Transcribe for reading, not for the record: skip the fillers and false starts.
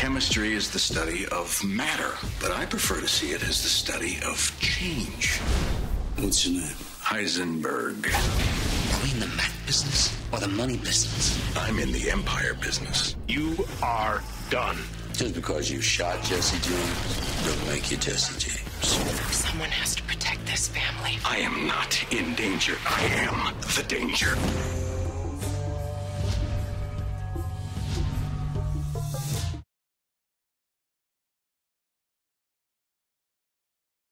Chemistry is the study of matter, but I prefer to see it as the study of change. What's your name? Heisenberg. Are we in the math business or the money business? I'm in the empire business. You are done. Just because you shot Jesse James don't make you Jesse James. Someone has to protect this family. I am not in danger. I am the danger.